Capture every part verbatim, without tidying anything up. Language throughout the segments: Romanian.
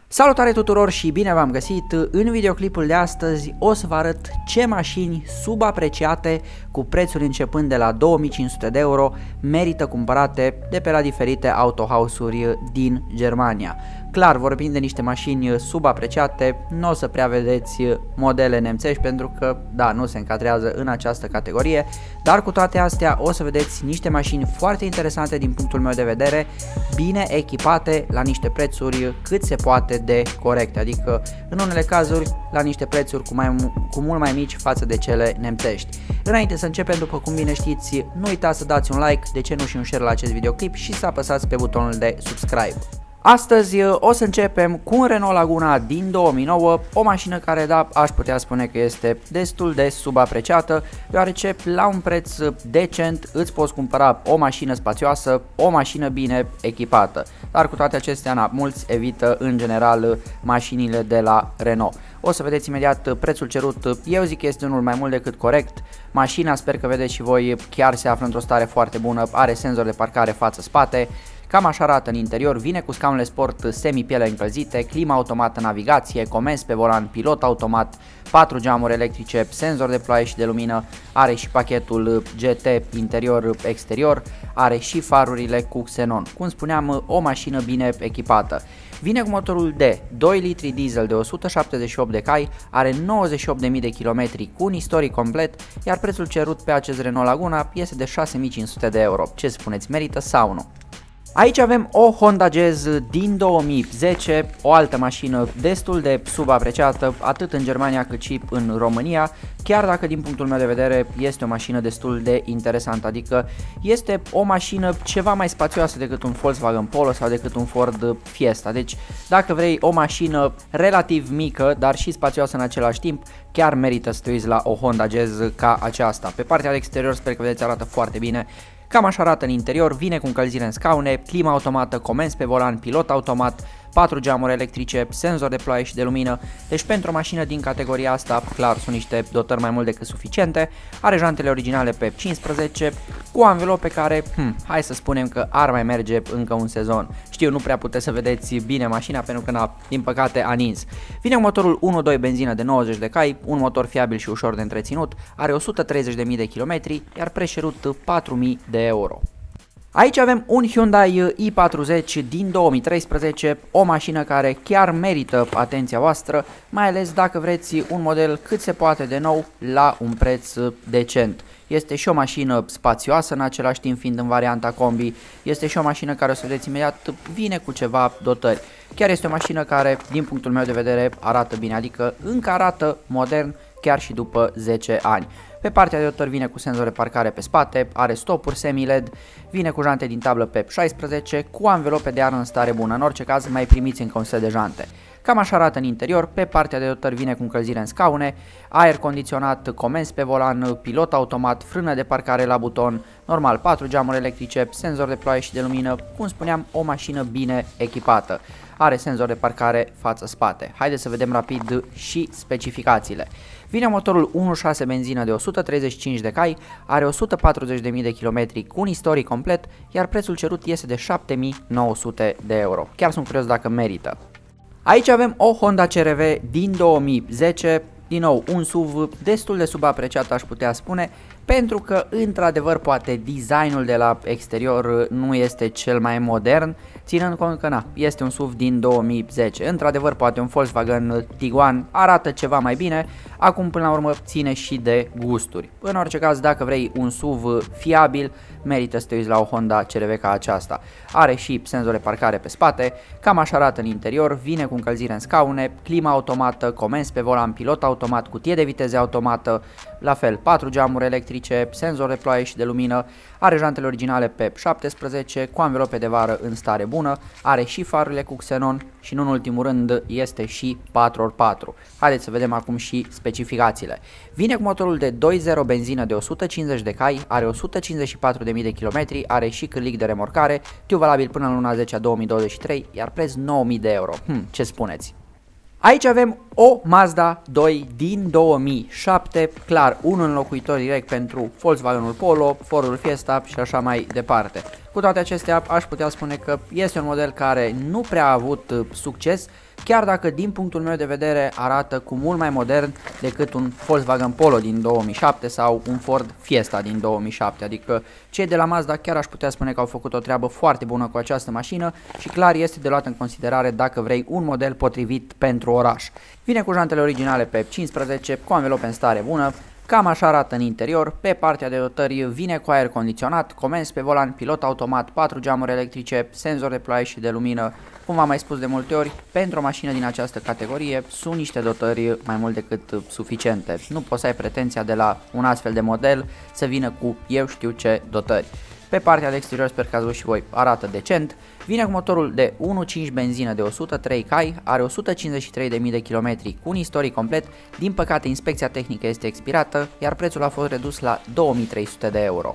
Salutare tuturor și bine v-am găsit! În videoclipul de astăzi o să vă arăt ce mașini subapreciate cu prețuri începând de la două mii cinci sute de euro merită cumpărate de pe la diferite autohouse-uri din Germania. Clar, vorbim de niște mașini subapreciate, nu o să prea vedeți modele nemțești pentru că, da, nu se încadrează în această categorie, dar cu toate astea o să vedeți niște mașini foarte interesante din punctul meu de vedere, bine echipate la niște prețuri cât se poate de corecte, adică în unele cazuri la niște prețuri cu, mai, cu mult mai mici față de cele nemțești. Înainte să începem, după cum bine știți, nu uitați să dați un like, de ce nu și un share la acest videoclip și să apăsați pe butonul de subscribe. Astăzi o să începem cu un Renault Laguna din două mii nouă, o mașină care, da, aș putea spune că este destul de subapreciată, deoarece la un preț decent îți poți cumpăra o mașină spațioasă, o mașină bine echipată. Dar cu toate acestea, na, mulți evită în general mașinile de la Renault. O să vedeți imediat prețul cerut, eu zic că este unul mai mult decât corect. Mașina, sper că vedeți și voi, chiar se află într-o stare foarte bună, are senzor de parcare față-spate. Cam așa arată în interior, vine cu scaunele sport semi-piele încălzite, climă automată, navigație, comenzi pe volan, pilot automat, patru geamuri electrice, senzor de ploaie și de lumină, are și pachetul G T interior-exterior, are și farurile cu xenon. Cum spuneam, o mașină bine echipată. Vine cu motorul de doi litri diesel de o sută șaptezeci și opt de cai, are nouăzeci și opt de mii de kilometri cu un istoric complet, iar prețul cerut pe acest Renault Laguna este de șase mii cinci sute de euro. Ce spuneți, merită sau nu? Aici avem o Honda Jazz din două mii zece, o altă mașină destul de subapreciată atât în Germania cât și în România, chiar dacă din punctul meu de vedere este o mașină destul de interesantă, adică este o mașină ceva mai spațioasă decât un Volkswagen Polo sau decât un Ford Fiesta. Deci dacă vrei o mașină relativ mică, dar și spațioasă în același timp, chiar merită să te uiți la o Honda Jazz ca aceasta. Pe partea de exterior sper că vedeți, arată foarte bine. Cam așa arată în interior, vine cu încălzire în scaune, climă automată, comenzi pe volan, pilot automat, patru geamuri electrice, senzor de ploaie și de lumină, deci pentru o mașină din categoria asta, clar, sunt niște dotări mai mult decât suficiente, are jantele originale pe cincisprezece, cu anvelope care, hm, hai să spunem că ar mai merge încă un sezon. Știu, nu prea puteți să vedeți bine mașina pentru că, na, din păcate, a nins. Vine cu motorul unu punct doi benzină de nouăzeci de cai, un motor fiabil și ușor de întreținut, are o sută treizeci de mii de kilometri, iar preț cerut patru mii de euro. Aici avem un Hyundai i patruzeci din două mii treisprezece, o mașină care chiar merită atenția voastră, mai ales dacă vreți un model cât se poate de nou la un preț decent. Este și o mașină spațioasă în același timp fiind în varianta combi, este și o mașină care, o să vedeți imediat, vine cu ceva dotări. Chiar este o mașină care, din punctul meu de vedere, arată bine, adică încă arată modern chiar și după zece ani. Pe partea de dotări vine cu senzor de parcare pe spate, are stopuri semi-L E D, vine cu jante din tablă pe șaisprezece, cu anvelope de iarnă în stare bună, în orice caz mai primiți încă un set de jante. Cam așa arată în interior, pe partea de dotări vine cu încălzire în scaune, aer condiționat, comenzi pe volan, pilot automat, frână de parcare la buton, normal patru geamuri electrice, senzor de ploaie și de lumină, cum spuneam, o mașină bine echipată. Are senzor de parcare față-spate. Haideți să vedem rapid și specificațiile. Vine motorul unu virgulă șase benzină de o sută treizeci și cinci de cai, are o sută patruzeci de mii de kilometri cu un istoric complet, iar prețul cerut este de șapte mii nouă sute de euro. Chiar sunt curios dacă merită. Aici avem o Honda C R V din două mii zece, din nou un S U V destul de subapreciat, aș putea spune, pentru că într-adevăr poate designul de la exterior nu este cel mai modern, ținând cont că na, este un S U V din două mii zece. Într-adevăr poate un Volkswagen Tiguan arată ceva mai bine, acum până la urmă ține și de gusturi. În orice caz, dacă vrei un S U V fiabil, merită să te uiți la o Honda C R V ca aceasta. Are și senzor de parcare pe spate, cam așa arată în interior, vine cu încălzire în scaune, climă automată, comenzi pe volan, pilot automat, cutie de viteze automată, la fel patru geamuri electrice, senzor de ploaie și de lumină, are jantele originale pe șaptesprezece, cu anvelope de vară în stare bună, are și farurile cu xenon și, nu în ultimul rând, este și patru pe patru. Haideți să vedem acum și specificațiile. Vine cu motorul de doi punct zero benzină de o sută cincizeci de cai, are o sută cincizeci și patru de mii de kilometri, are și cârlig de remorcare, tiu valabil până în luna zece a două mii douăzeci și trei, iar preț nouă mii de euro. Hm, ce spuneți? Aici avem o Mazda doi din două mii șapte, clar un înlocuitor direct pentru Volkswagenul Polo, Fordul Fiesta și așa mai departe. Cu toate acestea, aș putea spune că este un model care nu prea a avut succes, chiar dacă din punctul meu de vedere arată cu mult mai modern decât un Volkswagen Polo din două mii șapte sau un Ford Fiesta din două mii șapte, adică cei de la Mazda chiar aș putea spune că au făcut o treabă foarte bună cu această mașină și clar este de luat în considerare dacă vrei un model potrivit pentru oraș. Vine cu jantele originale pe cincisprezece, cu anvelope în stare bună. Cam așa arată în interior. Pe partea de dotări vine cu aer condiționat, comenzi pe volan, pilot automat, patru geamuri electrice, senzor de ploaie și de lumină. Cum v-am mai spus de multe ori, pentru o mașină din această categorie sunt niște dotări mai mult decât suficiente. Nu poți să ai pretenția de la un astfel de model să vină cu eu știu ce dotări. Pe partea de exterior, sper că ați văzut și voi, arată decent. Vine cu motorul de unu virgulă cinci benzină de o sută trei cai, are o sută cincizeci și trei de mii de kilometri cu un istoric complet. Din păcate, inspecția tehnică este expirată, iar prețul a fost redus la două mii trei sute de euro.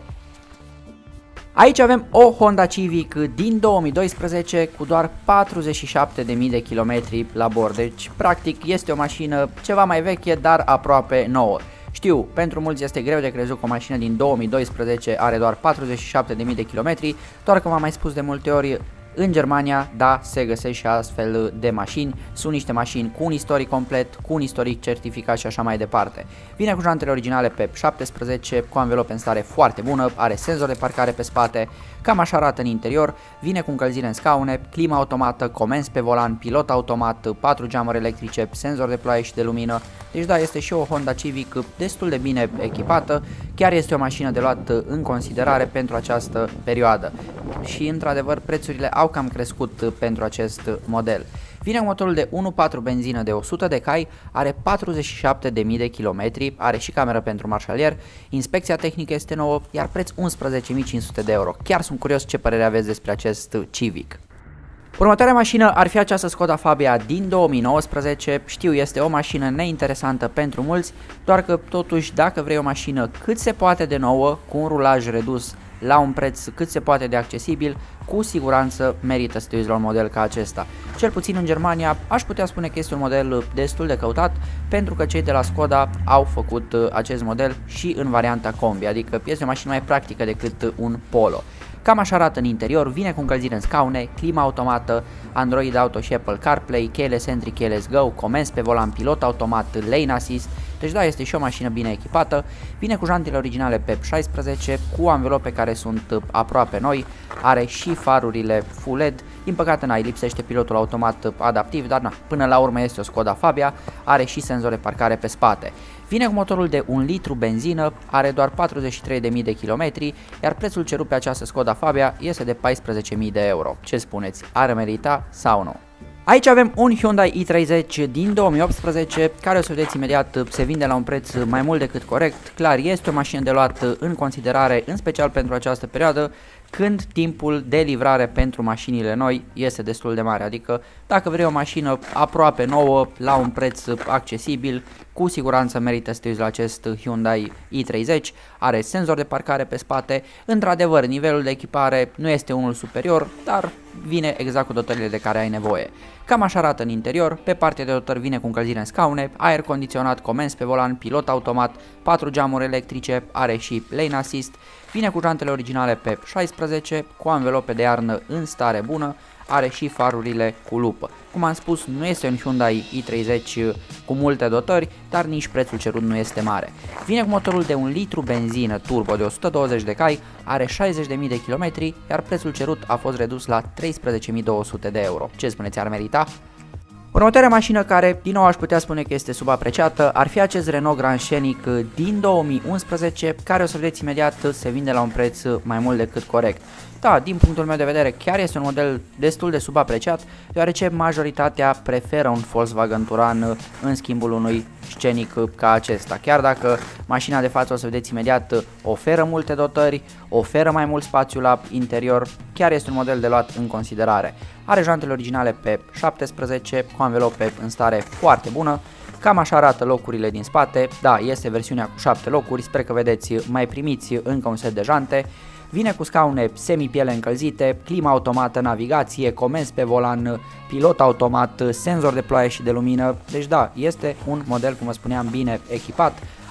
Aici avem o Honda Civic din două mii doisprezece cu doar patruzeci și șapte de mii de kilometri la bord, deci practic este o mașină ceva mai veche, dar aproape nouă. Știu, pentru mulți este greu de crezut că o mașină din două mii doisprezece are doar patruzeci și șapte de mii de kilometri, doar că v-am mai spus de multe ori, în Germania, da, se găsesc și astfel de mașini, sunt niște mașini cu un istoric complet, cu un istoric certificat și așa mai departe. Vine cu jantele originale pe șaptesprezece, cu anvelope în stare foarte bună, are senzor de parcare pe spate, cam așa arată în interior, vine cu încălzire în scaune, climă automată, comenzi pe volan, pilot automat, patru geamuri electrice, senzor de ploaie și de lumină. Deci da, este și o Honda Civic destul de bine echipată, chiar este o mașină de luat în considerare pentru această perioadă. Și într-adevăr prețurile au cam crescut pentru acest model. Vine cu motorul de unu virgulă patru benzină de o sută de cai, are patruzeci și șapte de mii de kilometri, are și cameră pentru marșalier, inspecția tehnică este nouă, iar preț unsprezece mii cinci sute de euro. Chiar sunt curios ce părere aveți despre acest Civic. Următoarea mașină ar fi această Skoda Fabia din două mii nouăsprezece, știu este o mașină neinteresantă pentru mulți, doar că totuși dacă vrei o mașină cât se poate de nouă, cu un rulaj redus la un preț cât se poate de accesibil, cu siguranță merită să te uiți la un model ca acesta. Cel puțin în Germania aș putea spune că este un model destul de căutat, pentru că cei de la Skoda au făcut acest model și în varianta combi, adică este o mașină mai practică decât un Polo. Cam așa arată în interior, vine cu încălzire în scaune, climă automată, Android Auto și Apple CarPlay, keyless entry, keyless go, comenzi pe volan, pilot automat, lane assist. Deci da, este și o mașină bine echipată, vine cu jantele originale pe șaisprezece, cu anvelope care sunt aproape noi, are și farurile Full L E D, din păcate n-ai, lipsește pilotul automat adaptiv, dar na, până la urmă este o Skoda Fabia, are și senzor de parcare pe spate. Vine cu motorul de un litru benzină, are doar patruzeci și trei de mii de kilometri, iar prețul cerut pe această Skoda Fabia este de paisprezece mii de euro. Ce spuneți, ar merita sau nu? Aici avem un Hyundai i treizeci din două mii optsprezece, care o să vedeți imediat se vinde la un preț mai mult decât corect. Clar, este o mașină de luat în considerare, în special pentru această perioadă, când timpul de livrare pentru mașinile noi este destul de mare. Adică dacă vrei o mașină aproape nouă, la un preț accesibil, cu siguranță merită să te uiți la acest Hyundai i treizeci, are senzor de parcare pe spate, într-adevăr nivelul de echipare nu este unul superior, dar vine exact cu dotările de care ai nevoie. Cam așa arată în interior, pe partea de dotări vine cu încălzire în scaune, aer condiționat, comenzi pe volan, pilot automat, patru geamuri electrice, are și lane assist, vine cu jantele originale pe șaisprezece, cu anvelope de iarnă în stare bună, are și farurile cu lupă. Cum am spus, nu este un Hyundai i treizeci cu multe dotări, dar nici prețul cerut nu este mare. Vine cu motorul de un litru benzină turbo de o sută douăzeci de cai, are șaizeci de mii de kilometri, iar prețul cerut a fost redus la treisprezece mii două sute de euro. Ce spuneți, ar merita? Următoarea mașină care, din nou aș putea spune că este subapreciată, ar fi acest Renault Grand Scenic din două mii unsprezece, care o să vedeți imediat se vinde la un preț mai mult decât corect. Da, din punctul meu de vedere chiar este un model destul de subapreciat, deoarece majoritatea preferă un Volkswagen Touran în schimbul unui Scenic ca acesta. Chiar dacă mașina de față, o să vedeți imediat, oferă multe dotări, oferă mai mult spațiu la interior, chiar este un model de luat în considerare. Are jantele originale pe șaptesprezece, cu anvelope în stare foarte bună. Cam așa arată locurile din spate, da, este versiunea cu șapte locuri, sper că vedeți, mai primiți încă un set de jante. Vine cu scaune semi-piele încălzite, climă automată, navigație, comenzi pe volan, pilot automat, senzor de ploaie și de lumină. Deci da, este un model, cum vă spuneam, bine echipat.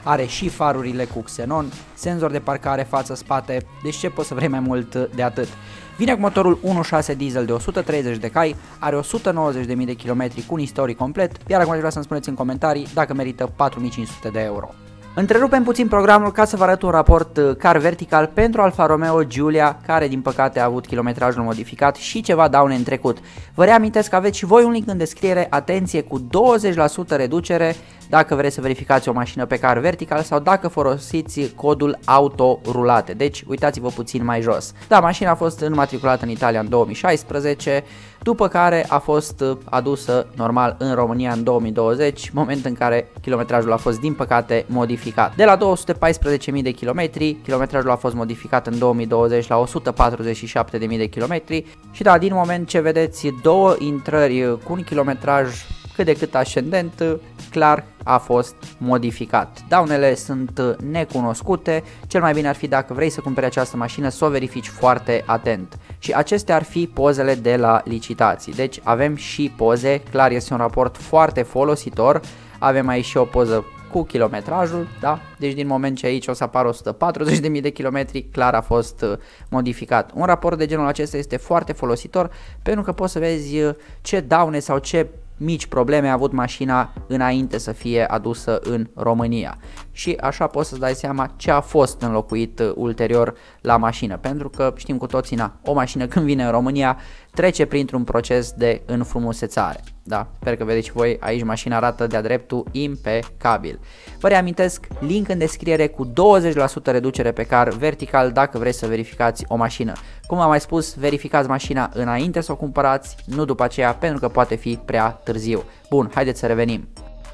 are și farurile cu xenon, senzor de parcare față-spate, deci ce poți să vrei mai mult de atât. Vine cu motorul unu punct șase diesel de o sută treizeci de cai, are o sută nouăzeci de mii de kilometri cu un istoric complet, iar acum aș vrea să-mi spuneți în comentarii dacă merită patru mii cinci sute de euro. Întrerupem puțin programul ca să vă arăt un raport car vertical pentru Alfa Romeo Giulia, care din păcate a avut kilometrajul modificat și ceva daune în trecut. Vă reamintesc că aveți și voi un link în descriere, atenție, cu douăzeci la sută reducere dacă vreți să verificați o mașină pe car vertical sau dacă folosiți codul autorulate, deci uitați-vă puțin mai jos. Da, mașina a fost înmatriculată în Italia în două mii șaisprezece, după care a fost adusă normal în România în două mii douăzeci, moment în care kilometrajul a fost din păcate modificat. De la două sute paisprezece mii de kilometri, kilometrajul a fost modificat în două mii douăzeci la o sută patruzeci și șapte de mii de kilometri și da, din moment ce vedeți două intrări cu un kilometraj cât de cât ascendent, clar a fost modificat. Daunele sunt necunoscute, cel mai bine ar fi dacă vrei să cumperi această mașină să o verifici foarte atent. Și acestea ar fi pozele de la licitații. Deci avem și poze, clar este un raport foarte folositor, avem aici și o poză cu kilometrajul, da? Deci din moment ce aici o să apară o sută patruzeci de mii de kilometri, clar a fost modificat. Un raport de genul acesta este foarte folositor pentru că poți să vezi ce daune sau ce mici probleme a avut mașina înainte să fie adusă în România și așa poți să-ți dai seama ce a fost înlocuit ulterior la mașină, pentru că știm cu toții, na, o mașină când vine în România trece printr-un proces de înfrumusețare. Da, sper că vedeți voi, aici mașina arată de-a dreptul impecabil. Vă reamintesc, link în descriere cu douăzeci la sută reducere pe car vertical dacă vreți să verificați o mașină. Cum am mai spus, verificați mașina înainte să o cumpărați, nu după aceea, pentru că poate fi prea târziu. Bun, haideți să revenim.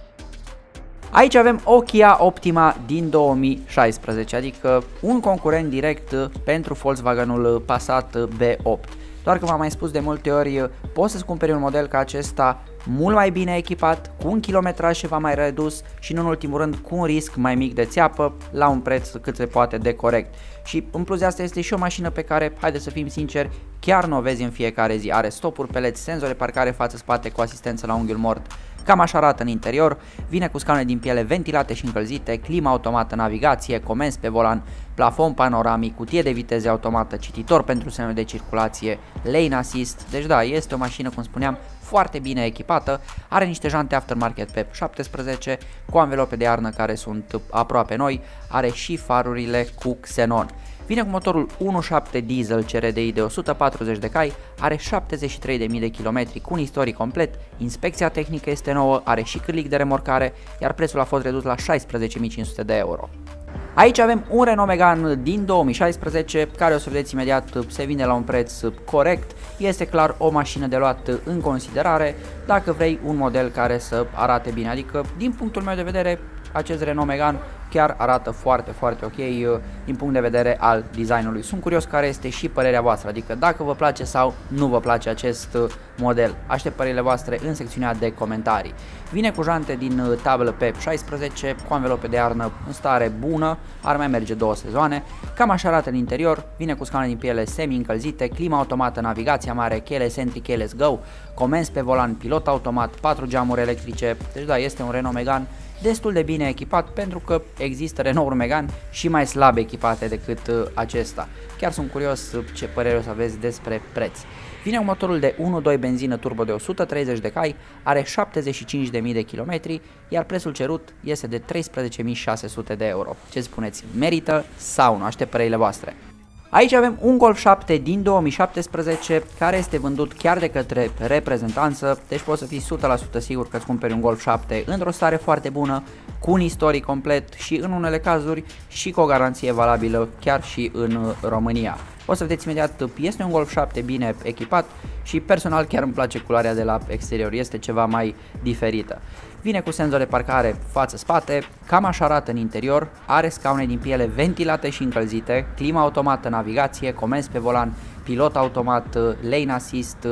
Aici avem o Kia Optima din două mii șaisprezece, adică un concurent direct pentru Volkswagenul Passat B opt. Doar că v-am mai spus de multe ori, poți să-ți cumperi un model ca acesta mult mai bine echipat, cu un kilometraj ceva mai redus și nu în ultimul rând cu un risc mai mic de țeapă la un preț cât se poate de corect. Și în plus de asta este și o mașină pe care, haideți să fim sinceri, chiar nu o vezi în fiecare zi. Are stopuri, peleți, senzor de parcare față-spate cu asistență la unghiul mort. Cam așa arată în interior, vine cu scaune din piele ventilate și încălzite, climă automată, navigație, comenzi pe volan, plafon panoramic, cutie de viteze automată, cititor pentru semne de circulație, lane assist, deci da, este o mașină, cum spuneam, foarte bine echipată, are niște jante aftermarket pe șaptesprezece cu anvelope de iarnă care sunt aproape noi, are și farurile cu xenon. Vine cu motorul unu punct șapte diesel C R D I de o sută patruzeci de cai, are șaptezeci și trei de mii de kilometri cu un istoric complet, inspecția tehnică este nouă, are și cârlic de remorcare, iar prețul a fost redus la șaisprezece mii cinci sute de euro. Aici avem un Renault Megane din două mii șaisprezece, care o să vedeți imediat se vinde la un preț corect, este clar o mașină de luat în considerare dacă vrei un model care să arate bine, adică din punctul meu de vedere acest Renault Megane chiar arată foarte, foarte ok din punct de vedere al designului. Sunt curios care este și părerea voastră, adică dacă vă place sau nu vă place acest model. Aștept părerile voastre în secțiunea de comentarii. Vine cu jante din tablă pe șaisprezece, cu anvelope de iarnă în stare bună, ar mai merge două sezoane. Cam așa arată în interior, vine cu scaune din piele semi-încălzite, climă automată, navigația mare, keyless entry, keyless go, comenzi pe volan, pilot automat, patru geamuri electrice, deci da, este un Renault Megane destul de bine echipat pentru că există Renault Megane și mai slab echipate decât acesta. Chiar sunt curios ce părere o să aveți despre preț. Vine cu motorul de unu punct doi benzină turbo de o sută treizeci de cai, are șaptezeci și cinci de mii de kilometri, iar prețul cerut este de treisprezece mii șase sute de euro. Ce spuneți, merită sau nu? Aștept părerile voastre. Aici avem un Golf șapte din două mii șaptesprezece care este vândut chiar de către reprezentanță, deci poți să fii o sută la sută sigur că îți cumperi un Golf șapte într-o stare foarte bună, cu un istoric complet și în unele cazuri și cu o garanție valabilă chiar și în România. O să vedeți imediat, este un Golf șapte bine echipat și personal chiar îmi place culoarea de la exterior, este ceva mai diferită. Vine cu senzor de parcare față-spate, cam așa arată în interior, are scaune din piele ventilate și încălzite, climă automată, navigație, comenzi pe volan, pilot automat, lane assist,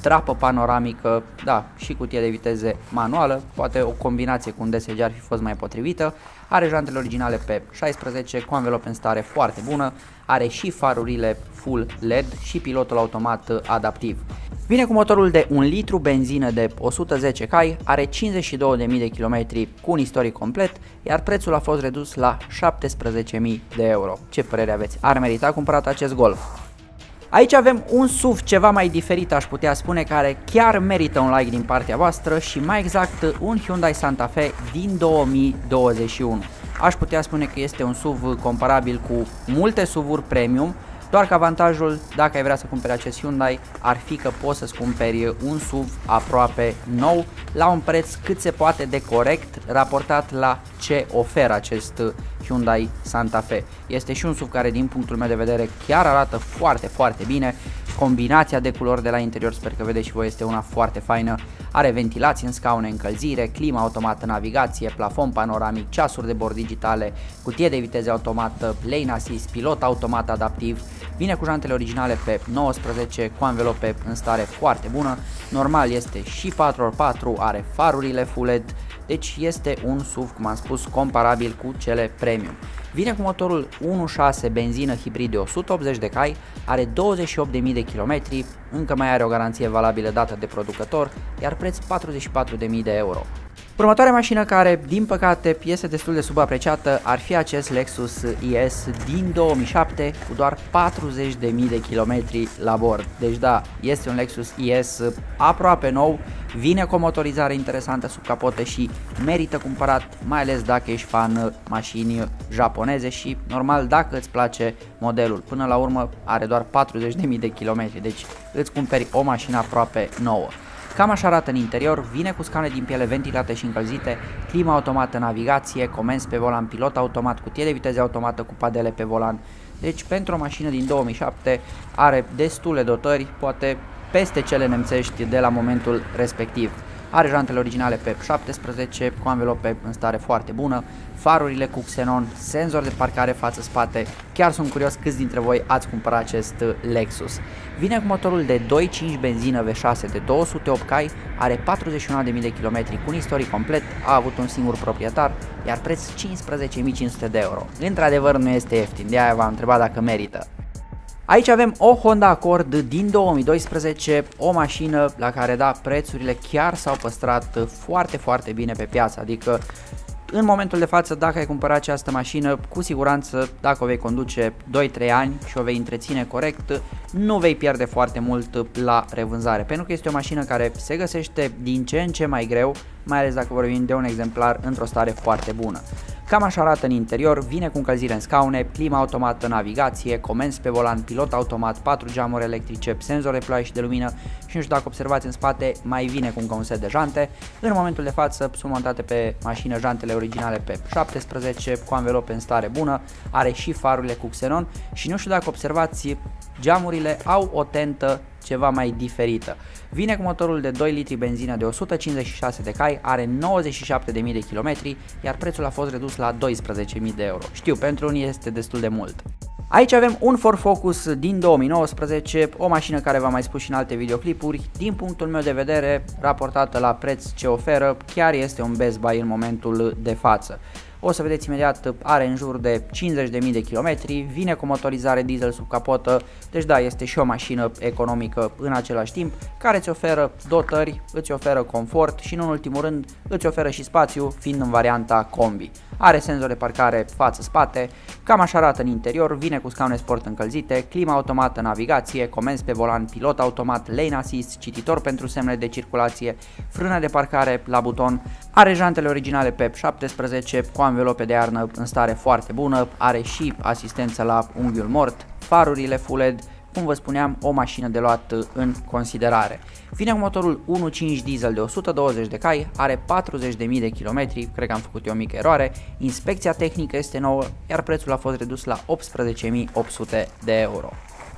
trapă panoramică, da, și cutie de viteze manuală, poate o combinație cu un D S G ar fi fost mai potrivită. Are jantele originale pe șaisprezece, cu anvelope în stare foarte bună, are și farurile full L E D și pilotul automat adaptiv. Vine cu motorul de un litru, benzină de o sută zece cai, are cincizeci și două de mii de kilometri cu un istoric complet, iar prețul a fost redus la șaptesprezece mii de euro. Ce părere aveți? Ar merita cumpărat acest Golf? Aici avem un S U V ceva mai diferit, aș putea spune, care chiar merită un like din partea voastră, și mai exact un Hyundai Santa Fe din două mii douăzeci și unu. Aș putea spune că este un S U V comparabil cu multe S U V-uri premium, doar că avantajul, dacă ai vrea să cumperi acest Hyundai, ar fi că poți să-ți cumperi un S U V aproape nou, la un preț cât se poate de corect, raportat la ce oferă acest Hyundai Santa Fe. Este și un S U V care, din punctul meu de vedere, chiar arată foarte, foarte bine. Combinația de culori de la interior, sper că vedeți și voi, este una foarte faină. Are ventilație în scaune, încălzire, climă automată, navigație, plafon panoramic, ceasuri de bord digitale, cutie de viteze automată, lane assist, pilot automat adaptiv. Vine cu jantele originale pe nouăsprezece, cu anvelope în stare foarte bună. Normal este și patru ori patru, are farurile full L E D, deci este un S U V, cum am spus, comparabil cu cele premium. Vine cu motorul unu virgulă șase benzină hibrid de o sută optzeci de cai, are douăzeci și opt de mii de kilometri, încă mai are o garanție valabilă dată de producător, iar preț patruzeci și patru de mii de euro. Următoarea mașină, care din păcate este destul de subapreciată, ar fi acest Lexus I S din două mii șapte cu doar patruzeci de mii de kilometri la bord. Deci da, este un Lexus I S aproape nou, vine cu o motorizare interesantă sub capotă și merită cumpărat, mai ales dacă ești fan mașini japoneze și normal dacă îți place modelul. Până la urmă are doar patruzeci de mii de kilometri, deci îți cumperi o mașină aproape nouă. Cam așa arată în interior, vine cu scaune din piele ventilate și încălzite, climă automată, navigație, comenzi pe volan, pilot automat, cutie de viteze automată cu padele pe volan. Deci pentru o mașină din două mii șapte are destule dotări, poate peste cele nemțești de la momentul respectiv. Are jantele originale pe șaptesprezece, cu anvelope în stare foarte bună, farurile cu xenon, senzor de parcare față-spate. Chiar sunt curios câți dintre voi ați cumpărat acest Lexus. Vine cu motorul de doi virgulă cinci benzină V șase de două sute opt cai, are patruzeci și unu de mii de kilometri cu un istoric complet, a avut un singur proprietar, iar preț cincisprezece mii cinci sute de euro. Într-adevăr nu este ieftin, de aia v-am întrebat dacă merită. Aici avem o Honda Accord din două mii doisprezece, o mașină la care, da, prețurile chiar s-au păstrat foarte, foarte bine pe piață, adică în momentul de față, dacă ai cumpărat această mașină, cu siguranță, dacă o vei conduce doi trei ani și o vei întreține corect, nu vei pierde foarte mult la revânzare, pentru că este o mașină care se găsește din ce în ce mai greu, mai ales dacă vorbim de un exemplar într-o stare foarte bună. Cam așa arată în interior, vine cu încălzire în scaune, climă automată, navigație, comenzi pe volan, pilot automat, patru geamuri electrice, senzor de ploaie și de lumină și nu știu dacă observați în spate, mai vine cu încă un set de jante. În momentul de față sunt montate pe mașină jantele originale pe șaptesprezece, cu anvelope în stare bună, are și farurile cu xenon și nu știu dacă observați, geamurile au o tentă ceva mai diferită. Vine cu motorul de doi litri benzină de o sută cincizeci și șase de cai, are nouăzeci și șapte de mii de kilometri, iar prețul a fost redus la doisprezece mii de euro. Știu, pentru unii este destul de mult. Aici avem un Ford Focus din două mii nouăsprezece, o mașină care v-am mai spus și în alte videoclipuri, din punctul meu de vedere, raportată la preț ce oferă, chiar este un best buy în momentul de față. O să vedeți imediat, are în jur de cincizeci de mii de kilometri, vine cu motorizare diesel sub capotă, deci da, este și o mașină economică în același timp, care îți oferă dotări, îți oferă confort și, în ultimul rând, îți oferă și spațiu, fiind în varianta combi. Are senzor de parcare față-spate, cam așa arată în interior, vine cu scaune sport încălzite, climă automată, navigație, comenzi pe volan, pilot automat, lane assist, cititor pentru semne de circulație, frână de parcare la buton, are jantele originale pe șaptesprezece, cu anvelope de iarnă în stare foarte bună, are și asistență la unghiul mort, farurile full L E D, cum vă spuneam, o mașină de luat în considerare. Vine cu motorul unu virgulă cinci diesel de o sută douăzeci de cai, are patruzeci de mii de kilometri, cred că am făcut eu o mică eroare, inspecția tehnică este nouă, iar prețul a fost redus la optsprezece mii opt sute de euro.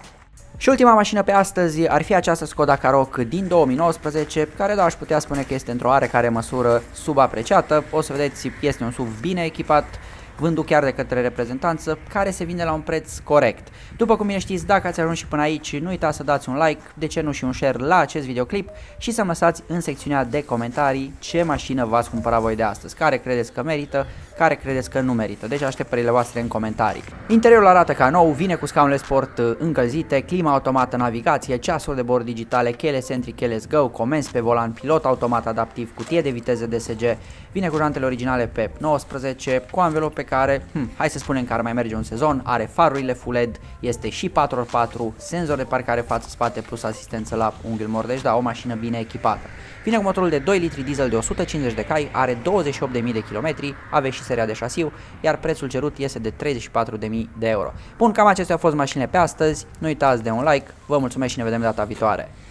Și ultima mașină pe astăzi ar fi această Skoda Karoq din două mii nouăsprezece, care, da, aș putea spune că este într-o oarecare măsură subapreciată. O să vedeți, este un S U V bine echipat, vândut chiar de către reprezentanță, care se vinde la un preț corect. După cum bine știți, dacă ați ajuns și până aici, nu uitați să dați un like, de ce nu și un share la acest videoclip și să-mi lăsați în secțiunea de comentarii ce mașină v-ați cumpărat voi de astăzi, care credeți că merită, care credeți că nu merită. Deci aștept părerile voastre în comentarii. Interiorul arată ca nou, vine cu scaunele sport încălzite, clima automată, navigație, ceasuri de bord digitale, keyless entry, keyless go, comenzi pe volan, pilot automat adaptiv, cutie de viteze D S G, vine cu jantele originale P E P nouăsprezece, cu anvelope care, hm, hai să spunem că ar mai merge un sezon, are farurile Full L E D, este și patru pe patru, senzor de parcare față-spate plus asistență la unghiul mort, deci da, o mașină bine echipată. Vine cu motorul de doi litri diesel de o sută cincizeci de cai, are douăzeci și opt de mii de kilometri, aveți și seria de șasiu, iar prețul cerut este de treizeci și patru de mii de euro. Bun, cam acestea au fost mașinile pe astăzi, nu uitați de un like, vă mulțumesc și ne vedem data viitoare.